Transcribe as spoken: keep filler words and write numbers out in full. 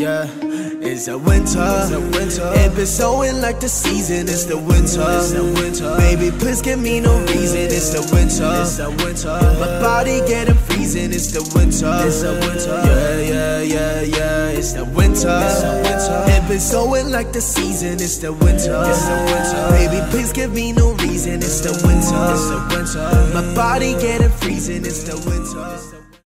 Yeah, it's the winter. It's the winter. It been snowing like the season. It's the winter. It's the winter. Baby, please give me no reason. It's the winter. It's the winter. My body getting freezing. It's the winter. It's the winter. Yeah, yeah, yeah, yeah. It's the winter. It's the winter. It been snowing like the season. It's the winter. It's the winter. Baby, please give me no reason. It's the winter. It's the winter. My body getting freezing. It's the winter.